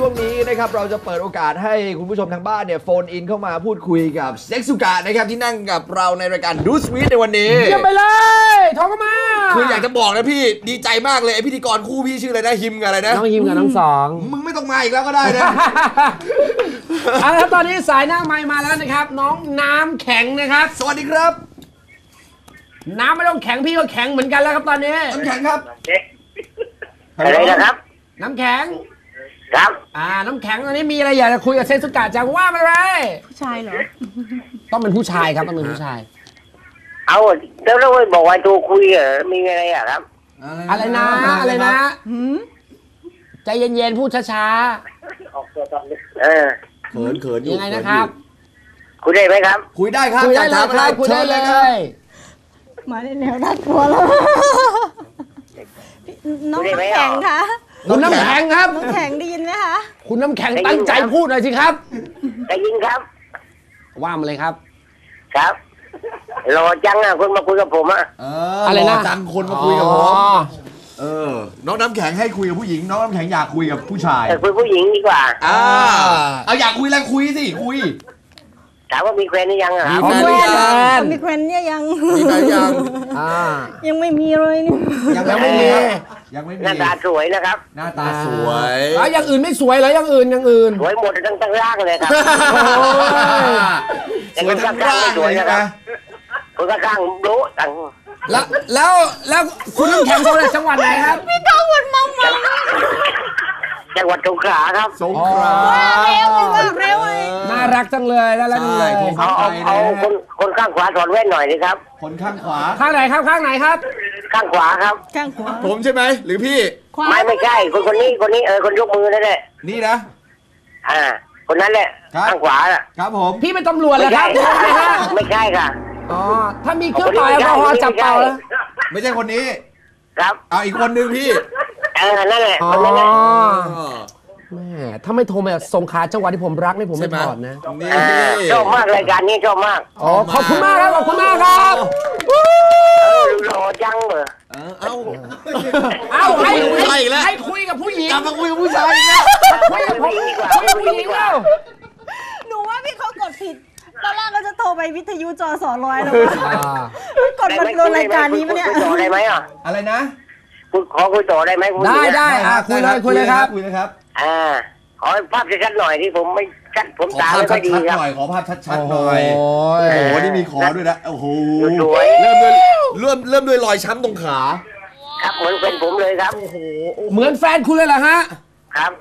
ช่วงนี้นะครับเราจะเปิดโอกาสให้คุณผู้ชมทางบ้านเนี่ยโฟนอินเข้ามาพูดคุยกับเซ็กซุกะนะครับที่นั่งกับเราในรายการดูสวีทในวันนี้เยี่ยมไปเลยโทรเข้ามาคืออยากจะบอกนะพี่ดีใจมากเลยไอพิธีกรคู่พี่ชื่ออะไรนะฮิมกับอะไรนะน้องฮิมกับน้องสองมึงไม่ต้องมาอีกแล้วก็ได้นะเอาละครับตอนนี้สายหน้าไมค์มาแล้วนะครับน้องน้ำแข็งนะครับสวัสดีครับน้ำไม่ต้องแข็งพี่ก็แข็งเหมือนกันแล้วครับตอนนี้น้ำแข็งครับอะไรนะครับน้ำแข็งครับน้ำแข็งตอนนี้มีอะไรอยากจะคุยกับเซ็กซุกะจังว่ามาเลยผู้ชายเหรอต้องเป็นผู้ชายครับต้องเป็นผู้ชายเอาแล้วเราบอกว่าตัวคุยเหรอมีอะไรอ่ะครับอะไรนะใจเย็นๆพูดช้าๆเขินยังไงนะครับคุยได้ไหมครับคุยได้ครับคุยได้เลยครับคุยได้เลยมาในแนวน่ากลัวแล้วน้องน้ำแข็งคะคุณน้ำแข็งครับน้ำแข็งได้ยินไหมคะคุณน้ำแข็งตั้งใจพูดหน่อยสิครับได้ยินครับว่ามาเลยครับครับรอจังอ่ะคนมาคุยกับผมอ่ะอะไรนะจังคนมาคุยกับผมน้องน้ำแข็งให้คุยกับผู้หญิงน้องน้ำแข็งอยากคุยกับผู้ชายคุยผู้หญิงดีกว่าเอาอยากคุยแล้วคุยสิคุยถามว่ามีแฟนหรือยังอ่ะมีแฟนเนี่ยยังมีแฟนยังไม่มีเลยยังไม่มีหน้าตาสวยนะครับหน้าตาสวยอย่างอื่นไม่สวยเหรออย่างอื่นสวยหมดทั้งร่างเลยครับสวยทั้งร่างเลยนะครับคนข้างโบ๊ะตังแล้วคุณน้ำแข็งเขาจากจังหวัดไหนครับพี่ก้าววนมองจังหวัดสงขลาครับสงขลาเร็วน่ารักจังเลยน่ารักจังเลยเอาคนข้างขวาถอดแว่นหน่อยดิครับคนข้างขวาข้างไหนครับข้างไหนครับข้างขวาครับข้างขวาผมใช่ไหมหรือพี่ไม่ใช่คนนี้คนยกมือนั่นแหละนี่นะคนนั้นแหละข้างขวาครับผมพี่เป็นตำรวจเหรอครับไม่ใช่ค่ะถ้ามีเครื่องหมายแอลกอฮอล์จับเป่าแล้วไม่ใช่คนนี้ครับเอาอีกคนนึงพี่นั่นแหละแม่ถ้าไม่โทรมาสงขลาจังหวัดที่ผมรักนี่ผมไม่ถอดนะชอบมากรายการนี้ชอบมากขอบคุณมากครับขอบคุณมากครับรอจังเหรอให้คุยกับผู้หญิงกลับมาคุยกับผู้ชายนะคุยกับผู้หญิงแล้วหนูว่าพี่เขากดผิดตอนแรกก็จะโทรไปวิทยุจสร้อยแล้วกดมาโดนรายการนี้มั้ยเนี่ยคุยต่อได้ไหมอะไรนะขอคุยต่อได้ไหมได้คุยเลยครับขอภาพชัดๆหน่อยที่ผมไม่ชัดผมตาไม่ค่อยดีครับขอภาพชัดๆหน่อยโอ้โหนี่มีขอด้วยนะโอ้โหเริ่มด้วยรอยช้ำตรงขาครับเหมือนเป็นผมเลยครับโอ้โหเหมือนแฟนคุณเลยเหรอฮะครับ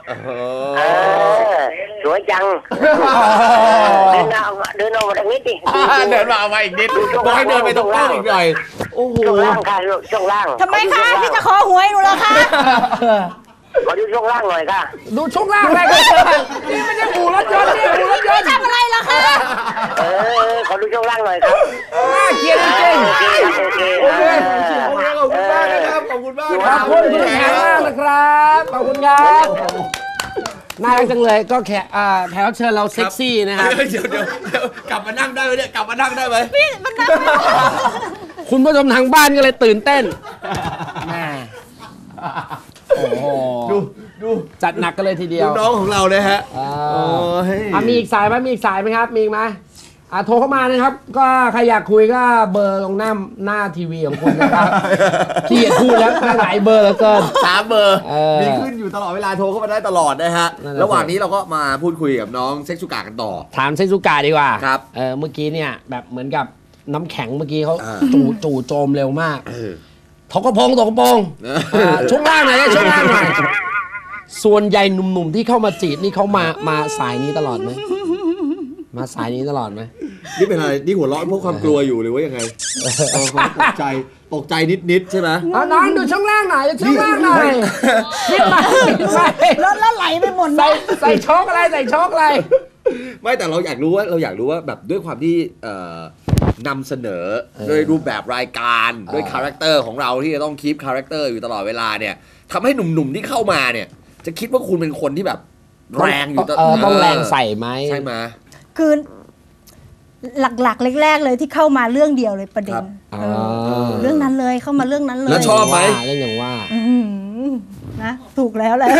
สวยจังเดินออกมาทางนี้ดิเดินมาเอามาอีกนิดบอกให้เดินไปตรงล่างอีกหน่อยโอ้โหช่วงล่างค่ะช่วงล่างทำไมคะพี่จะขอหวยหนูเหรอคะขอดูช่วงล่างหน่อยค่ะดูช่วงล่างอะไรกันนี่ไม่ใช่หูรถยนต์นี่หูรถยนต์ทำอะไรล่ะคะขอดูช่วงล่างหน่อยครับน่าเกลียดจริงโอเคขอบคุณมากนะครับขอบคุณมากขอบคุณคุณแขกมากนะครับขอบคุณครับน่ารักจังเลยก็แขกรับเชิญเราเซ็กซี่นะครับเดี๋ยวกลับมานั่งได้ไหมเนี่ยกลับมานั่งได้ไหมพี่มันนั่งคุณผู้ชมทางบ้านก็เลยตื่นเต้นแม่โอ้โหดูจัดหนักกันเลยทีเดียวน้องของเราเลยฮะมีอีกสายไหมมีอีกสายไหมครับมีไหมโทรเข้ามานะครับก็ใครอยากคุยก็เบอร์ลงหน้าทีวีของคุณนะครับที่อยากพูดแล้วหลายเบอร์แล้วเกิน 3 เบอร์มีขึ้นอยู่ตลอดเวลาโทรเข้ามาได้ตลอดนะฮะระหว่างนี้เราก็มาพูดคุยกับน้องเซ็กซุกะกันต่อถามเซ็กซุกะดีกว่าครับเมื่อกี้เนี่ยแบบเหมือนกับน้ำแข็งเมื่อกี้เขาจู่โจมเร็วมากถกกระโปรงช่วงล่างหน่อยช่วงล่างหน่อยส่วนใหญ่หนุ่มๆที่เข้ามาจีบนี่เขามาสายนี้ตลอดไหมมาสายนี้ตลอดไหมนี่เป็นอะไรนี่หัวเราะเพราะความกลัวอยู่หรือว่ายังไงตกใจนิดใช่ไหมน้องดูช่วงล่างหน่อยช่วงล่างหน่อยนิดหน่อยแล้วไหลไปหมดใส่โชคอะไรไม่แต่เราอยากรู้ว่าแบบด้วยความที่นำเสนอด้วยรูปแบบรายการด้วยคาแรคเตอร์ของเราที่จะต้องคีปคาแรคเตอร์อยู่ตลอดเวลาเนี่ยทำให้หนุ่มๆที่เข้ามาเนี่ยจะคิดว่าคุณเป็นคนที่แบบแรงอยู่ต้องแรงใส่ไหมใช่ไหมคือหลักๆแรกๆเลยที่เข้ามาเรื่องเดียวเลยประเด็นเรื่องนั้นเลยเข้ามาเรื่องนั้นเลยแล้วชอบไหมเรื่องอย่างว่านะถูกแล้วแหละ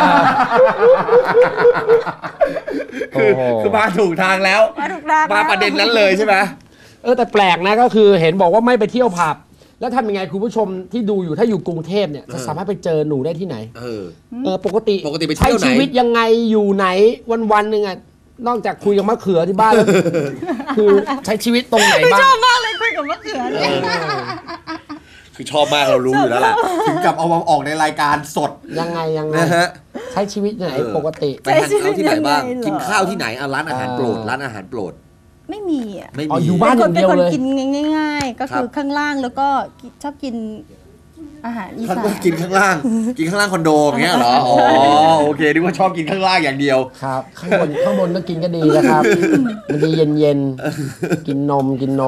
คือมาถูกทางแล้วมาถูกทางมาประเด็นนั้นเลยใช่ไหมแต่แปลกนะก็คือเห็นบอกว่าไม่ไปเที่ยวผับแล้วทำยังไงคุณผู้ชมที่ดูอยู่ถ้าอยู่กรุงเทพเนี่ยจะสามารถไปเจอหนูได้ที่ไหนปกติไปเที่ยวไหนใช้ชีวิตยังไงอยู่ไหนวันๆหนึ่งอะนอกจากคุยกับมะเขือที่บ้านแล้วคือใช้ชีวิตตรงไหนบ้างชอบมากเลยคุยกับมะเขือเนี่ยคือชอบมากเรารู้อยู่แล้วแหละถึงกับเอามาออกในรายการสดยังไงนะฮะใช้ชีวิตไหนปกติไปทานข้าวที่ไหนบ้างกินข้าวที่ไหนร้านอาหารโปรดร้านอาหารโปรดไม่มีอ่ะไม่อ๋อมีอยู่บ้านอย่างเดียวเลยเป็นคนกินง่ายๆ ก็คือข้างล่างแล้วก็ชอบกินอาหารอีท่านสานก็กินข้างล่าง กินข้างล่างคอนโดอย่างเงี้ยเหรออ๋อโอเคนึกว่าชอบกินข้างล่างอย่างเดียวครับข้างบนก็กินก็ดีนะครับมันดีเย็นๆกินนม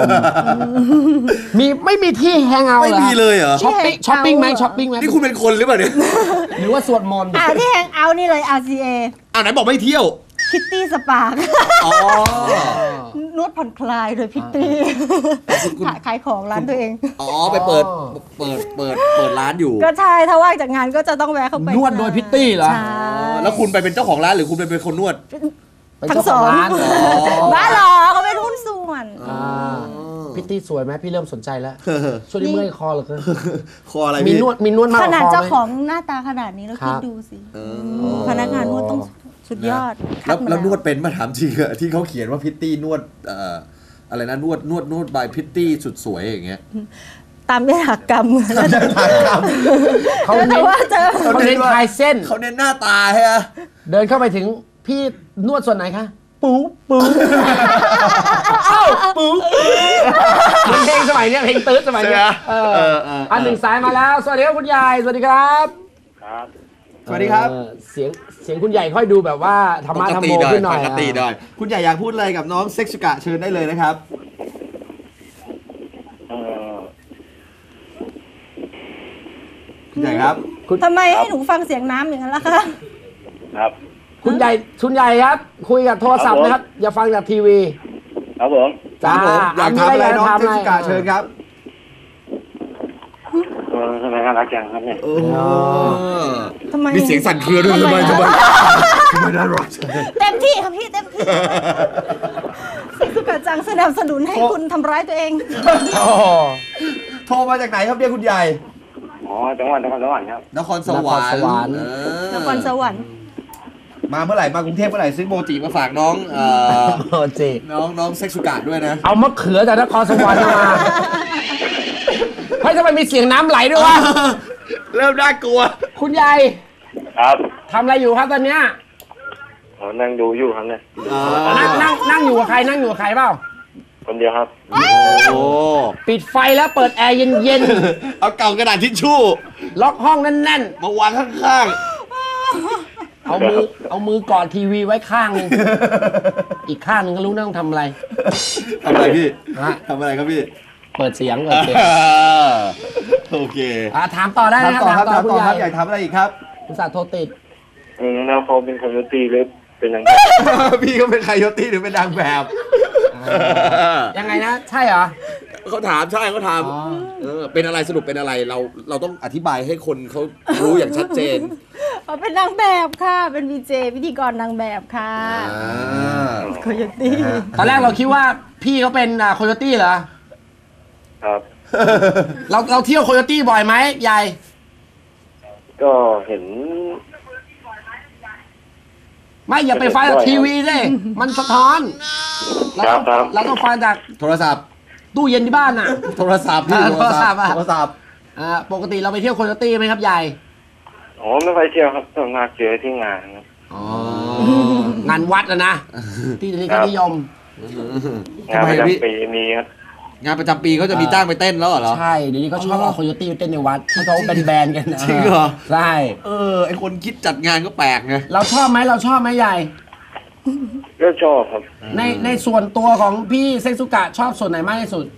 ไม่มีที่แฮงเอาท์ไม่เหรอมีเลยเหรอช้อปปิ้งไหมนี่คุณเป็นคนหรือเปล่าเนี่ยหรือว่าสวดมนต์ที่แฮงเอาท์นี่เลย RCA ไหนบอกไม่เที่ยวพิตตี้สปาอ๋อนวดผ่อนคลายโดยพิตตี้ขายของร้านตัวเองอ๋อไปเปิดร้านอยู่ก็ใช่ถ้าว่างจากงานก็จะต้องแวะเข้าไปนวดโดยพิตตี้เหรอใช่แล้วคุณไปเป็นเจ้าของร้านหรือคุณไปเป็นคนนวดเป็นเจ้าของร้านเหรอบ้าหรอเขาเป็นหุ้นส่วนพิตตี้สวยไหมพี่เริ่มสนใจแล้วช่วงนี้เมื่อยคอเหรอเกินคออะไรมีพี่นวดมากขกว่านาดคอเจ้าไหมของหน้าตาขนาดนี้แล้วคิดดูสิพนักงานนวดต้องสุดยอดแล้วนวดเป็นมาถามจริงอะที่เขาเขียนว่าพิตตี้นวดอะไรนะนวดบายพิตตี้สุดสวยอย่างเงี้ยตามยถากรรมแล้วแต่เขาเน้นว่าจะเขาเน้นคลายเส้นเขาเน้นหน้าตาใช่ไหมเดินเข้าไปถึงพี่นวดส่วนไหนคะปูเอ้าปูเพลงสมัยเนี้ยเพลงตื้อสมัยเนี้ยอันหนึ่งสายมาแล้วสวัสดีครับคุณยายสวัสดีครับครับสวัสดีครับเสียงคุณใหญ่ค่อยดูแบบว่าธรรมะธรรมโมขึ้นหน่อยปกติหน่อยคุณใหญ่อยากพูดอะไรกับน้องเซ็กซ์กะเชิญได้เลยนะครับคุณใหญ่ครับทำไมให้หนูฟังเสียงน้ำอย่างนั้นล่ะคะครับคุณใหญ่ครับ คุยกับโทรศัพท์นะครับ อย่าฟังจากทีวีครับผมจ้าอยากทำอะไรน้องเซ็กซ์กะเชิญครับทำไมน่ารักจังครับเนี่ยทำไมมีเสียงสั่นเครือด้วยทำไมน่ารักเต็มที่ครับพี่เต็มที่เซ็กสุกะจังสนับสนุนให้คุณทำร้ายตัวเองโทรมาจากไหนครับเนี่ยคุณใหญ่อ๋อจังหวัดครับนครสวรรค์นครสวรรค์มาเมื่อไหร่มากรุงเทพเมื่อไหร่ซื้อโมจิมาฝากน้องโอ้เจน้องเซ็กซ์กะด้วยนะเอามะเขือจากนครสวรรค์มาเฮ้ยทำไมมีเสียงน้ำไหลด้วยวะเริ่มน่ากลัวคุณใหญ่ครับทำอะไรอยู่ครับตอนเนี้ยผมนั่งดูอยู่ครับเนี่ยนั่งอยู่กับใครเปล่าคนเดียวครับโอ้ปิดไฟแล้วเปิดแอร์เย็นเอาเก่ากระดาษทิชชู่ๆล็อกห้องแน่นมาวางข้างๆเอามือกอดทีวีไว้ข้างนึงอีกข้างนึงก็รู้นะต้องทำอะไรๆทำอะไรพี่ฮะทำอะไรครับพี่เปิดเสียงโอเคถามต่อได้นะถามต่อคุณครับใหอญ่ยากทำอะไรอีกครับคุณสาโทรติดแล้วเขาเป็นคนยุติหรือเป็นยังไงพี่ก็เป็นไคโยตี้หรือเป็นนางแบบยังไงนะ ใช่เหรอเขาถามใช่เขาถามเป็นอะไรสรุปเป็นอะไรเราต้องอธิบายให้คนเขารู้อย่างชัดเจนเป็นนางแบบค่ะ เป็นวีเจพิธีกรนางแบบค่ะโคโยตี้ตอนแรกเราคิดว่าพี่เขาเป็นโคโยตี้เหรอครับเราเที่ยวโคโยตี้บ่อยไหมยายก็เห็นไม่อย่าไปฟังจากทีวีสิมันสะท้อนเราต้องฟังจากโทรศัพท์ตู้เย็นที่บ้านน่ะโทรศัพท์พี่โทรศัพท์อะโทรศัพท์ปกติเราไปเที่ยวโคโยตี้ไหมครับยายอ๋อไม่ไปเที่ยวครับส่วนมากเจอที่งานครับงานวัดนะที่นี่ก็นิยมงานประจำปีมีครับงานประจำปีเขาจะมีจ้างไปเต้นแล้วเหรอใช่เดี๋ยวนี้เขาชอบเอาโคโยตี้ไปเต้นในวัดที่เขาแบนๆกันนะจริงเหรอใช่ไอคนคิดจัดงานก็แปลกไงเราชอบไหมยายก็ชอบครับในส่วนตัวของพี่เซ็กซุกะชอบส่วนไหนมากที่สุด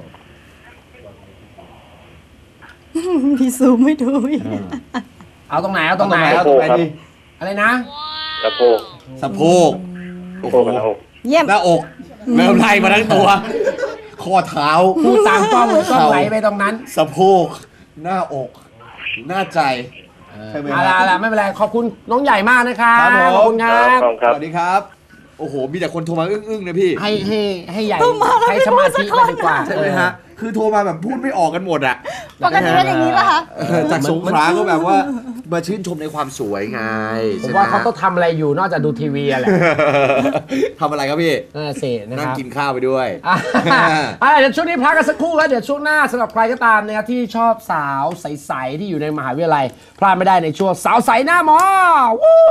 พี่ซูมไม่ดูอีกเอาตรงไหนเอาตรงไหนเอาตรงไหนดีอะไรนะสะโพกสะโพกสะโพกกับหน้าอกเยี่ยมหน้าอกเริ่มไล่มาทั้งตัวข้อเท้าพูดตามกล้องเลยกล้องไหลไปตรงนั้นสะโพกหน้าอก หน้าใจใช่ไหมอะไรไม่เป็นไรขอบคุณน้องใหญ่มากนะครับครับผมขอบคุณครับสวัสดีครับโอ้โหมีแต่คนโทรมาอึ้งๆนะพี่ให้ใหญ่ใช้สมาธิไปดีกว่าใช่ไหมฮะคือโทรมาแบบพูดไม่ออกกันหมดอ่ะปกติเป็นอย่างนี้ป่ะคะจากสงขลาก็แบบว่ามาชื่นชมในความสวยไงผมว่าเขาต้องทำอะไรอยู่นอกจากดูทีวีอะไรทำอะไรครับพี่น่าเสนะคนั่งรับกินข้าวไปด้วยเดี๋ยวช่วงนี้พักกันสักครู่ครับเดี๋ยวช่วงหน้าสำหรับใครก็ตามนะครับที่ชอบสาวใสๆที่อยู่ในมหาวิทยาลัยพลาดไม่ได้ในช่วงสาวใสหน้าหมอวู้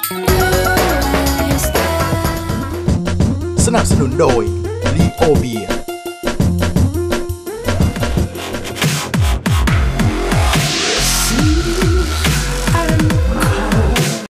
สนับสนุนโดยลีโอเบีย